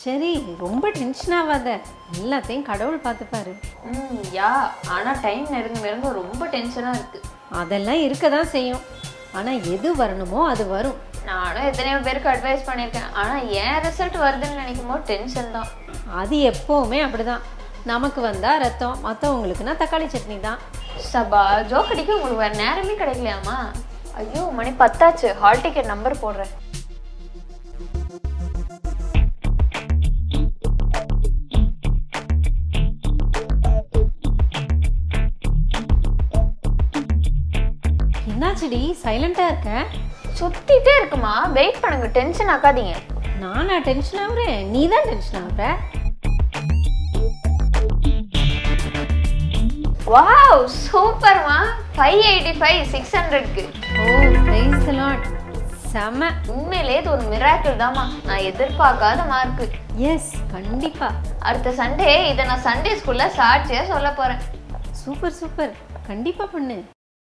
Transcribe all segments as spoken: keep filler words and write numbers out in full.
சரி, ரொம்ப டென்ஷன் ஆகாத, எல்லாத்தையும் கடவுள் பார்த்துப்பாரு. ம் யா ஆனால் டைம் நெருங்க நெருங்க ரொம்ப டென்ஷனாக இருக்குது. அதெல்லாம் இருக்க தான் செய்யும், ஆனால் எது வரணுமோ அது வரும். நானும் எத்தனையோ பேருக்கு அட்வைஸ் பண்ணியிருக்கேன், ஆனால் ஏன் ரிசல்ட் வருதுன்னு நினைக்கும் போது டென்ஷன் தான். அது எப்போவுமே அப்படிதான். நமக்கு வந்தால் ரத்தம், மற்றவங்களுக்குன்னா தக்காளி சட்னி தான். சபா ஜோக் அடிக்க உங்களுக்கு வேறு நேரமே கிடைக்கலையாமா? ஐயோ மணி பத்தாச்சு, ஹால் டிக்கெட் நம்பர் போடுறேன். என்னாச்சுடி சைலண்டா இருக்க? சுத்திட்டே இருக்குமா, வெயிட் பண்ணுங்க, டென்ஷன் ஆக்காதீங்க. நானா டென்ஷன் ஆகுறேன்? நீ தான் டென்ஷன் ஆகுற. வாவ் சூப்பர்மா, ஃபைவ் எயிட்டி ஃபைவ் சிக்ஸ் ஹண்ட்ரட்க்கு. ஓ பிரைஸ் தி லார்ட், செம. உண்மையிலே இது ஒரு மிராக்கிள் தாமா, நான் எதிர்பார்க்காத மார்க்கு. எஸ் கண்டிப்பா. அடுத்த சண்டே இதை நான் சண்டே ஸ்கூல்ல சாட்சியா சொல்ல போறேன். சூப்பர் சூப்பர், கண்டிப்பா பண்ணு.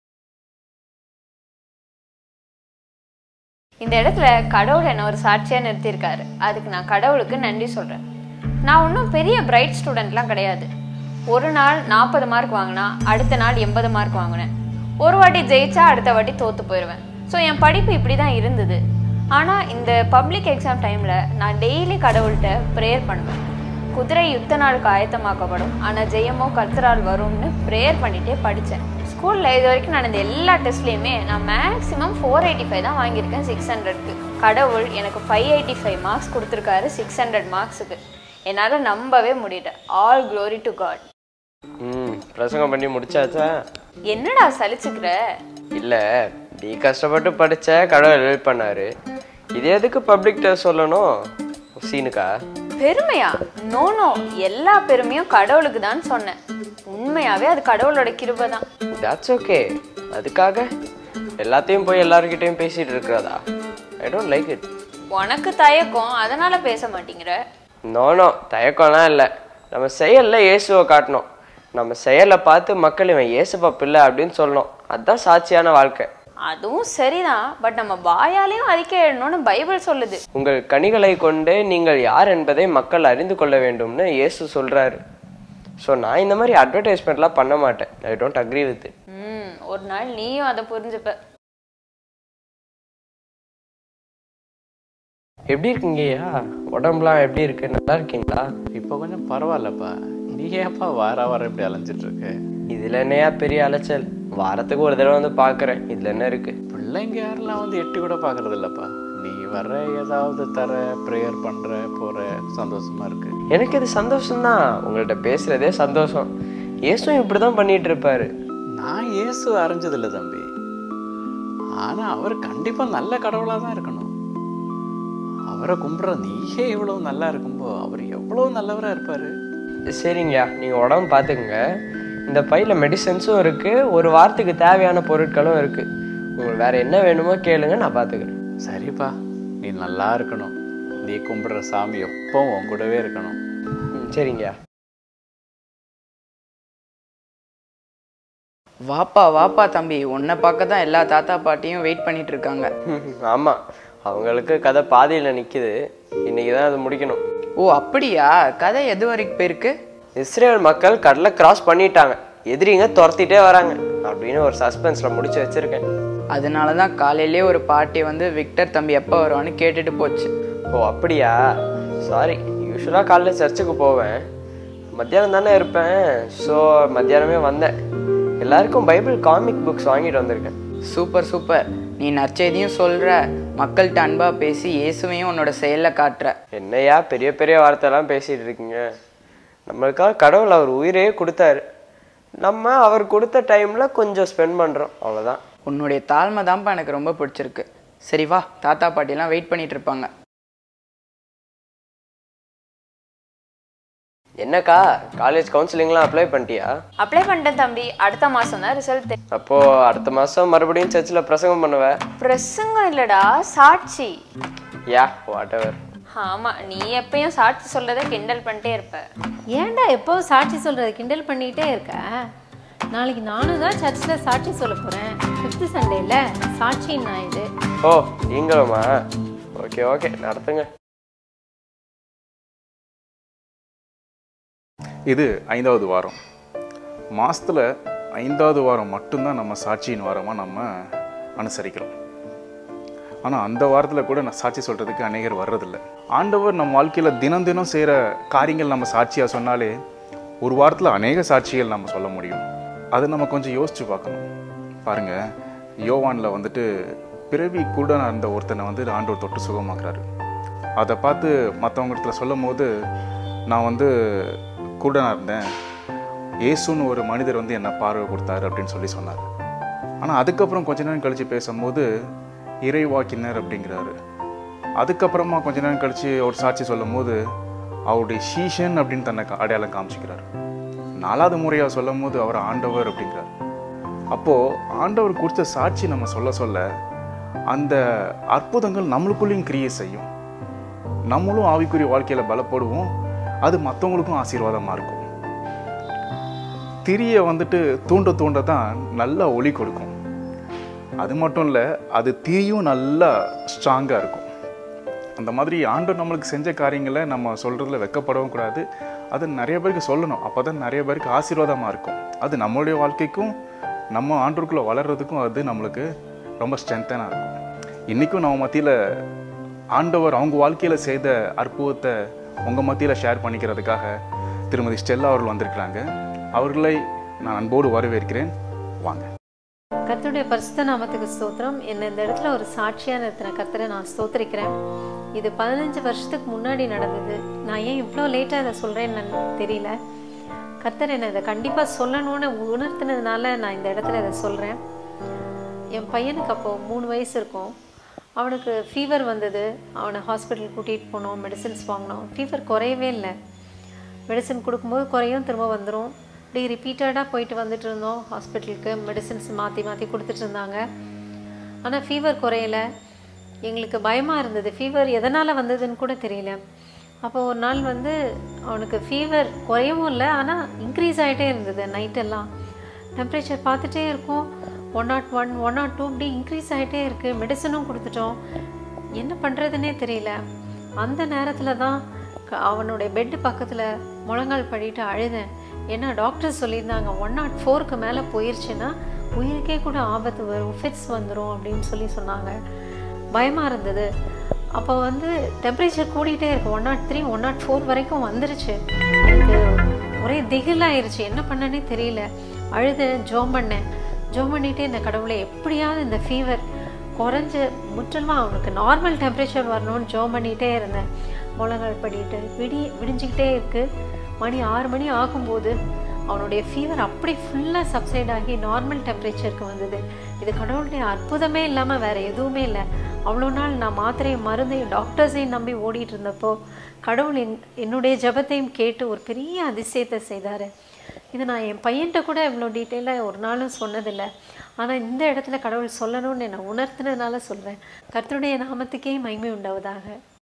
இந்த இடத்துல கடவுள் என்ன ஒரு சாட்சியாக நிறுத்தியிருக்காரு, அதுக்கு நான் கடவுளுக்கு நன்றி சொல்கிறேன். நான் ஒன்றும் பெரிய பிரைட் ஸ்டூடெண்ட்லாம் கிடையாது. ஒரு நாள் நாற்பது மார்க் வாங்கினா அடுத்த நாள் எண்பது மார்க் வாங்கினேன். ஒரு வாட்டி ஜெயிச்சா அடுத்த வாட்டி தோற்று போயிடுவேன். ஸோ என் படிப்பு இப்படி தான் இருந்தது. ஆனால் இந்த பப்ளிக் எக்ஸாம் டைமில் நான் டெய்லி கடவுள்கிட்ட ப்ரேயர் பண்ணுவேன். குதிரை யுத்த நாளுக்கு ஆயத்தமாக்கப்படும், ஆனால் ஜெயமோ கர்த்தரால் வரும்னு ப்ரேயர் பண்ணிகிட்டே படித்தேன். ஸ்கூலில் இது வரைக்கும் நடந்த எல்லா டெஸ்ட்லேயுமே நான் மேக்ஸிமம் ஃபோர் எயிட்டி ஃபைவ் தான் வாங்கியிருக்கேன் சிக்ஸ் ஹண்ட்ரட்க்கு. கடவுள் எனக்கு ஃபைவ் எயிட்டி ஃபைவ் மார்க்ஸ் கொடுத்துருக்காரு சிக்ஸ் ஹண்ட்ரட் மார்க்ஸுக்கு. என்னால் நம்பவே முடியல. All glory to God. ம் பிரசங்கம் பண்ணி முடிச்சாச்சா? என்னடா சலிச்சுக்கிற? இல்லை, நீ கஷ்டப்பட்டு படித்த கடவுள் ஹெல்ப் பண்ணாரு. இது எதுக்கு பப்ளிக் டெஸ்ட் சொல்லணும் சீனுக்கா? பெருமையா? நோ நோ, எல்லா பெருமையும் கடவுளுக்கு தான் சொன்னேன். உண்மையாவே அது கடவுளோட கிருபை தான். That's okay. அதுக்காக எல்லாத்தையும் போய் எல்லாருக்கிட்டையும் பேசிட்டு இருக்கிறதா? I don't like it. உனக்கு தயக்கம், அதனால பேச மாட்டேங்கிற? நோ நோ, தயக்கம்லாம் இல்லை. நம்ம செயலில் இயேசுவை காட்டணும். நம்ம செயலை பார்த்து மக்கள் இவன் இயேசுப்பா பிள்ளை அப்படின்னு சொல்லணும். அதுதான் சாட்சியான வாழ்க்கை. அதுவும் சரிதான், பட் நம்ம வாயாலையும் அறிக்கை எழுதணும்னு பைபிள் சொல்லுது. உங்கள் கனிகளை கொண்டு நீங்கள் யார் என்பதை மக்கள் அறிந்து கொள்ள வேண்டும்னு இயேசு சொல்றாரு. ஸோ நான் இந்த மாதிரி அட்வர்டைஸ்மெண்ட்லாம் பண்ண மாட்டேன். I don't agree with it. ம் ஒரு நாள் நீயும் அதை புரிஞ்சுப்ப. எப்படி இருக்கீங்கய்யா? உடம்புலாம் எப்படி இருக்கு? நல்லா இருக்கீங்களா? இப்போ கொஞ்சம் பரவாயில்லப்பா. நீ ஏப்பா வார வாரம் இப்படி அலைஞ்சிட்டு இருக்க? இதுல என்னையா பெரிய அலைச்சல்? வாரத்துக்கு ஒரு தடவை வந்து பார்க்குறேன். இதுல என்ன இருக்கு? பிள்ளைங்க யாரெல்லாம் வந்து எட்டி கூட பார்க்கறது இல்லப்பா. நீ வர ஏதாவது தர, ப்ரேயர் பண்ற போற, சந்தோஷமா இருக்கு. எனக்கு இது சந்தோஷம்தான். உங்கள்கிட்ட பேசுறதே சந்தோஷம். இயேசுவும் இப்படிதான் பண்ணிட்டு இருப்பாரு. நான் இயேசு அறிஞ்சதில்லை தம்பி. ஆனா அவர் கண்டிப்பா நல்ல கடவுளா தான் இருக்கணும். அவரை கும்பிட்ற நீயே இவ்வளவு நல்லா இருக்கும்போ அவர் எவ்வளவு நல்லவரா இருப்பாரு. சரிங்கய்யா, நீங்க உடம்பு பார்த்துக்குங்க. இந்த பையில மெடிசன்ஸும் இருக்கு, ஒரு வாரத்துக்கு தேவையான பொருட்களும் இருக்கு. உங்களுக்கு வேற என்ன வேணுமோ கேளுங்க, நான் பார்த்துக்கிறேன். சரிப்பா, நீ நல்லா இருக்கணும். நீ கும்பிடுற சாமி எப்பவும் உன் கூடவே இருக்கணும். ம் சரிங்கய்யா. வாப்பா வாப்பா தம்பி, உன்னை பார்க்க தான் எல்லா தாத்தா பாட்டியும் வெயிட் பண்ணிட்டு இருக்காங்க. ஆமா, அவங்களுக்கு கதை பாதியில் நிற்கிது. இன்னைக்கு தான் அது முடிக்கணும். ஓ அப்படியா? கதை எது வரைக்கும் போயிருக்கு? இஸ்ரேல் மக்கள் கடலை கிராஸ் பண்ணிட்டாங்க, எதிரிங்க துரத்திட்டே வராங்க அப்படின்னு ஒரு சஸ்பென்ஸில் முடிச்சு வச்சிருக்கேன். அதனால தான் காலையிலே ஒரு பாட்டி வந்து விக்டர் தம்பி எப்போ வருவான்னு கேட்டுட்டு போச்சு. ஓ அப்படியா? சாரி. யூஸ்வலாக காலையில் சர்ச்சுக்கு போவேன், மத்தியானம் தானே இருப்பேன். ஸோ மத்தியானமே வந்தேன். எல்லாருக்கும் பைபிள் காமிக் புக்ஸ் வாங்கிட்டு வந்திருக்கேன். Super super. நீ நற்செய்தியும் சொல்ற, மக்கள்கிட்ட அன்பா பேசி இயேசுவையும் உன்னோட செயலில் காட்டுற. என்னையா பெரிய பெரிய வார்த்தைலாம் பேசிகிட்டு இருக்கீங்க? நம்மளுக்காக கடவுள் அவர் உயிரையே கொடுத்தாரு. நம்ம அவர் கொடுத்த டைமில் கொஞ்சம் ஸ்பெண்ட் பண்ணுறோம், அவ்வளோதான். உன்னுடைய தாழ்மை தான்ப்பா எனக்கு ரொம்ப பிடிச்சிருக்கு. சரி வா, தாத்தா பாட்டிலாம் வெயிட் பண்ணிட்டு இருப்பாங்க. என்னக்கா, காலேஜ் கவுன்சிலிங்லாம் அப்ளை பண்ணிட்டியா? அப்ளை பண்ணிட்டேன் தம்பி, அடுத்த மாதம் தான் ரிசல்ட். அப்போது அடுத்த மாதம் மறுபடியும் சர்ச்சில் பிரசங்கம் பண்ணுவேன். பிரசங்கம் இல்லடா, சாட்சி. Yeah whatever. ஆமா, நீ எப்பயும் சாட்சி சொல்றதை கிண்டல் பண்ணிட்டே இருப்ப. ஏன்டா எப்போவும் சாட்சி சொல்கிறத கிண்டல் பண்ணிகிட்டே இருக்க? நாளைக்கு நானும் தான் சர்ச்சில் சாட்சி சொல்ல போகிறேன். ஃபிஃப்த்து சண்டேல சாட்சியின் நான் இது. ஓ நீங்களுமா? ஓகே ஓகே, நடத்துங்க. இது ஐந்தாவது வாரம். மாதத்தில் ஐந்தாவது வாரம் மட்டும்தான் நம்ம சாட்சியின் வாரமாக நம்ம அனுசரிக்கிறோம். ஆனால் அந்த வாரத்தில் கூட நான் சாட்சி சொல்கிறதுக்கு அநேகர் வர்றதில்லை. ஆண்டவர் நம்ம வாழ்க்கையில் தினம் தினம் செய்கிற காரியங்கள் நம்ம சாட்சியாக சொன்னாலே ஒரு வாரத்தில் அநேக சாட்சிகள் நம்ம சொல்ல முடியும். அதை நம்ம கொஞ்சம் யோசித்து பார்க்கணும். பாருங்கள், யோவானில் வந்துட்டு பிறவி கூட இருந்த ஒருத்தனை வந்து ஆண்டவர் தொட்டு சுகமாக்குறாரு. அதை பார்த்து மற்றவங்க இடத்துல சொல்லும் போது, நான் வந்து கூடனா இருந்தேன், ஏசுன்னு ஒரு மனிதர் வந்து என்னை பார்வை கொடுத்தாரு அப்படின்னு சொல்லி சொன்னார். ஆனால் அதுக்கப்புறம் கொஞ்ச நேரம் கழித்து பேசும்போது இறைவாக்கினர் அப்படிங்கிறாரு. அதுக்கப்புறமா கொஞ்ச நேரம் கழித்து ஒரு சாட்சி சொல்லும் போது அவருடைய சீஷன் அப்படின்னு தன்னை அடையாளம் காமிச்சிக்கிறார். நாலாவது முறையாக சொல்லும் போது அவர் ஆண்டவர் அப்படிங்கிறார். அப்போது ஆண்டவர் குறித்த சாட்சி நம்ம சொல்ல சொல்ல அந்த அற்புதங்கள் நம்மளுக்குள்ளேயும் கிரியை செய்யும். நம்மளும் ஆவிக்குரிய வாழ்க்கையில் பலப்படுவோம். அது மற்றவங்களுக்கும் ஆசீர்வாதமாக இருக்கும். திரியை வந்துட்டு தூண்ட தூண்ட தான் நல்லா ஒளி கொடுக்கும். அது மட்டும் இல்லை, அது திரியும் நல்லா ஸ்ட்ராங்காக இருக்கும். அந்த மாதிரி ஆண்டவர் நம்மளுக்கு செஞ்ச காரியங்களை நம்ம சொல்கிறதுல வெக்கப்படவும் கூடாது. அது நிறைய பேருக்கு சொல்லணும். அப்போ தான் நிறைய பேருக்கு ஆசீர்வாதமாக இருக்கும். அது நம்மளுடைய வாழ்க்கைக்கும் நம்ம ஆண்டவருக்குள்ளே வளர்கிறதுக்கும் அது நம்மளுக்கு ரொம்ப ஸ்ட்ரென்த்தனாக இருக்கும். இன்றைக்கும் நம்ம மத்தியில் ஆண்டவர் அவங்க வாழ்க்கையில் செய்த அற்புதத்தை உங்கள் மத்தியில் ஷேர் பண்ணிக்கிறதுக்காக திருமதி ஸ்டெல்லா அவர்கள் வந்திருக்கிறாங்க. அவர்களை நான் அன்போடு வரவேற்கிறேன். வாங்க. கர்த்தருடைய பரிசுத்த நாமத்துக்கு ஸ்தோத்திரம். என்னை இந்த இடத்துல ஒரு சாட்சியாக நிறுத்தின கர்த்தரை நான் ஸ்தோத்திரிக்கிறேன். இது பதினஞ்சு வருஷத்துக்கு முன்னாடி நடந்தது. நான் ஏன் இவ்வளோ லேட்டாக இதை சொல்கிறேன்னு தெரியல. கர்த்தர் என்னை இதை கண்டிப்பாக சொல்லணும்னு உணர்த்தினதுனால நான் இந்த இடத்துல இதை சொல்கிறேன். என் பையனுக்கு அப்போது மூணு வயசு இருக்கும். அவனுக்கு ஃபீவர் வந்தது. அவனை ஹாஸ்பிட்டல் கூட்டிகிட்டு போனோம், மெடிசின்ஸ் வாங்கினோம். ஃபீவர் குறையவே இல்லை. மெடிசன் கொடுக்கும்போது குறையும், திரும்ப வந்துடும். இப்படி ரிப்பீட்டடாக போயிட்டு வந்துட்டு இருந்தோம் ஹாஸ்பிட்டலுக்கு. மெடிசின்ஸ் மாற்றி மாற்றி கொடுத்துட்டு இருந்தாங்க. ஆனால் ஃபீவர் குறையலை. எங்களுக்கு பயமாக இருந்தது. ஃபீவர் எதனால் வந்ததுன்னு கூட தெரியல. அப்போ ஒரு நாள் வந்து அவனுக்கு ஃபீவர் குறையவும் இல்லை, ஆனால் இன்க்ரீஸ் ஆகிட்டே இருந்தது. நைட்டெல்லாம் டெம்பரேச்சர் பார்த்துட்டே இருக்கும். One nought one one nought two இப்படி இன்க்ரீஸ் ஆகிட்டே இருக்குது. மெடிசனும் கொடுத்துட்டோம். என்ன பண்ணுறதுனே தெரியல. அந்த நேரத்தில் தான் அவனுடைய பெட்டு பக்கத்தில் முழங்கால் படிட்டு அழுதேன். ஏன்னா டாக்டர் சொல்லியிருந்தாங்க ஒன் நாட் ஃபோருக்கு மேலே போயிடுச்சுன்னா உயிருக்கே கூட ஆபத்து வரும், ஃபிட்ஸ் வந்துடும் அப்படின்னு சொல்லி சொன்னாங்க. பயமாக இருந்தது. அப்போ வந்து டெம்பரேச்சர் கூடிகிட்டே இருக்குது. One nought three one nought four வரைக்கும் வந்துருச்சு. எனக்கு ஒரே திகிலாயிருச்சு. என்ன பண்ணனே தெரியல. அழுது ஜோம் பண்ணேன். ஜோம் பண்ணிகிட்டே இந்த கடவுளை எப்படியாவது இந்த ஃபீவர் குறைஞ்ச முற்றிலுமாக அவனுக்கு நார்மல் டெம்பரேச்சர் வரணும்னு ஜோம் பண்ணிகிட்டே இருந்தேன். முழங்கால் படிட்டு விடி விடிஞ்சிக்கிட்டே இருக்குது. மணி ஆறு மணி ஆகும்போது அவனுடைய ஃபீவர் அப்படி ஃபுல்லாக சப்சைட் ஆகி நார்மல் டெம்பரேச்சருக்கு வந்தது. இது கடவுளுடைய அற்புதமே இல்லாமல் வேறு எதுவுமே இல்லை. அவ்வளோ நாள் நான் மாத்திரையும் மருந்தையும் டாக்டர்ஸையும் நம்பி ஓடிட்டு இருந்தப்போ கடவுள் என் என்னுடைய ஜபத்தையும் கேட்டு ஒரு பெரிய அதிசயத்தை செய்தார். இது நான் என் பையன்கிட்ட கூட இவ்வளோ டீட்டெயிலாக ஒரு நாளும் சொன்னதில்லை. ஆனால் இந்த இடத்துல கடவுள் சொல்லணும்னு என்னை உணர்த்தினதுனால சொல்கிறேன். கர்த்தருடைய நாமத்துக்கே மகிமை உண்டாவதாக.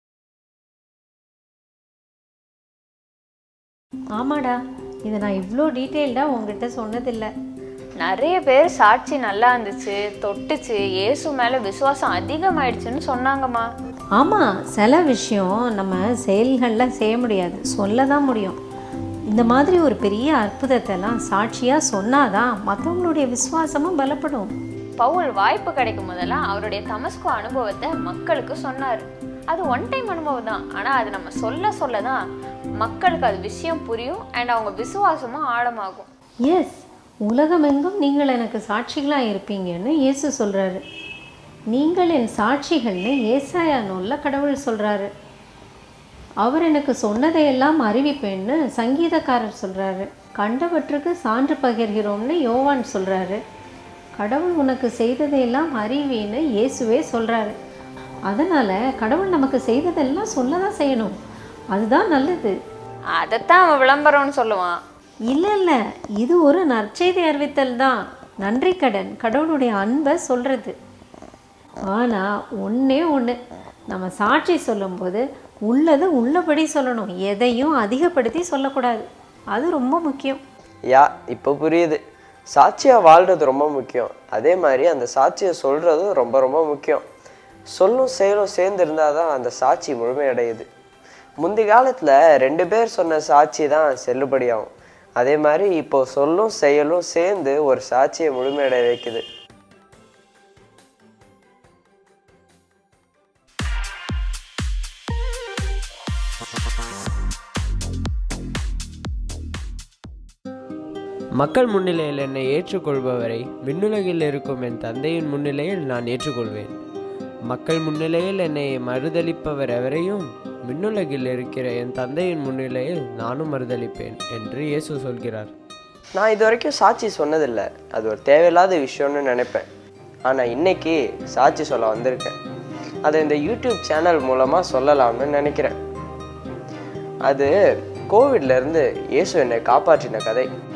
ஆமாடா, இதை நான் இவ்வளோ டீட்டெயில்டாக உங்ககிட்ட சொன்னதில்லை. நிறைய பேர் சாட்சி நல்லா இருந்துச்சு, தொட்டுச்சு, இயேசு மேலே விசுவாசம் அதிகமாயிடுச்சுன்னு சொன்னாங்கம்மா. ஆமாம், சில விஷயம் நம்ம செயல்களில் செய்ய முடியாது, சொல்ல தான் முடியும். இந்த மாதிரி ஒரு பெரிய அற்புதத்தெல்லாம் சாட்சியாக சொன்னாதான் மற்றவங்களுடைய விசுவாசமும் பலப்படும். பவுல் வாய்ப்பு கிடைக்கும் போதெல்லாம் அவருடைய தமஸ்கு அனுபவத்தை மக்களுக்கு சொன்னார். அது ஒன் டைம் அனுபவம் தான், ஆனால் அது நம்ம சொல்ல சொல்ல தான் மக்களுக்கு அது விஷயம் புரியும் அண்ட் அவங்க விசுவாசமும் ஆழமாகும். எஸ், உலகமெங்கும் நீங்கள் எனக்கு சாட்சிகளாக இருப்பீங்கன்னு இயேசு சொல்கிறாரு. நீங்கள் என் சாட்சிகள்னு ஏசாயா நூலில் கடவுள் சொல்கிறாரு. அவர் எனக்கு சொன்னதையெல்லாம் அறிவிப்பேன்னு சங்கீதக்காரர் சொல்கிறாரு. கண்டவற்றுக்கு சான்று பகிர்கிறோம்னு யோவான் சொல்கிறாரு. கடவுள் உனக்கு செய்ததையெல்லாம் அறிவின்னு இயேசுவே சொல்கிறாரு. அதனால் கடவுள் நமக்கு செய்ததெல்லாம் சொல்ல தான் செய்யணும். அதுதான் நல்லது. அதைத்தான் அவன் விளம்பரம்னு சொல்லுவான். இல்லை இல்லை, இது ஒரு நற்செய்தி அறிவித்தல் தான். நன்றி கடன், கடவுளுடைய அன்பை சொல்கிறது. ஆனால் ஒன்றே ஒன்று, நம்ம சாட்சி சொல்லும்போது உள்ளது உள்ளபடி சொல்லணும். எதையும் அதிகப்படுத்தி சொல்லக்கூடாது. அது ரொம்ப முக்கியம். யா இப்போ புரியுது. சாட்சியாக வாழ்கிறது ரொம்ப முக்கியம். அதே மாதிரி அந்த சாட்சியை சொல்கிறதும் ரொம்ப ரொம்ப முக்கியம். சொல்லும் செயலும் சேர்ந்து இருந்தால் தான் அந்த சாட்சி முழுமையடையுது. முந்தி காலத்தில் ரெண்டு பேர் சொன்ன சாட்சி தான் செல்லுபடியாகும். அதே மாதிரி இப்போ சொல்லும் செயலும் சேர்ந்து ஒரு சாட்சியை முழுமையடைய வைக்குது. மக்கள் முன்னிலையில் என்னை ஏற்றுக்கொள்பவரை விண்ணுலகில் இருக்கும் என் தந்தையின் முன்னிலையில் நான் ஏற்றுக்கொள்வேன். மக்கள் முன்னிலையில் என்னை மறுதலிப்பவர் எவரையும் விண்ணுலகில் இருக்கிற என் தந்தையின் முன்னிலையில் நானும் மறுதலிப்பேன் என்று இயேசு சொல்கிறார். நான் இது வரைக்கும் சாட்சி சொன்னதில்லை, அது ஒரு தேவையில்லாத விஷயம்னு நினைப்பேன். ஆனால் இன்னைக்கு சாட்சி சொல்ல வந்திருக்கேன். அதை இந்த யூடியூப் சேனல் மூலமாக சொல்லலாம்னு நினைக்கிறேன். அது கோவிட்லேருந்து இயேசு என்னை காப்பாற்றின கதை.